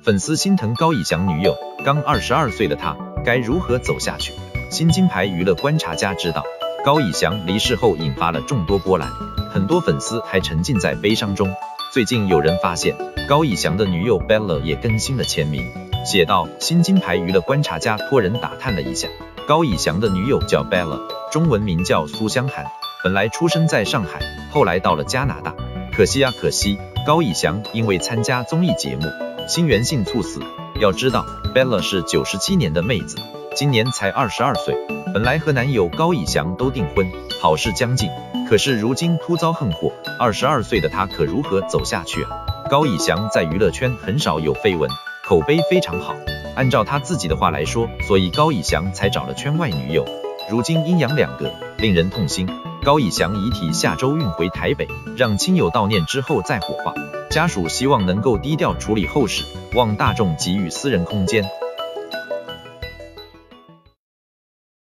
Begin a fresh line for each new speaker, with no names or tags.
粉丝心疼高以翔女友，刚22岁的他该如何走下去？新金牌娱乐观察家知道，高以翔离世后引发了众多波澜，很多粉丝还沉浸在悲伤中。最近有人发现，高以翔的女友 Bella 也更新了签名，写道：新金牌娱乐观察家托人打探了一下，高以翔的女友叫 Bella， 中文名叫苏香涵，本来出生在上海，后来到了加拿大。可惜高以翔因为参加综艺节目，心源性猝死。要知道 ，Bella 是97年的妹子，今年才22岁，本来和男友高以翔都订婚，好事将近，可是如今突遭横祸，22岁的她可如何走下去啊？高以翔在娱乐圈很少有绯闻，口碑非常好。按照他自己的话来说，所以高以翔才找了圈外女友。如今阴阳两隔，令人痛心。高以翔遗体下周运回台北，让亲友悼念之后再火化。家属希望能够低调处理后事，望大众给予私人空间。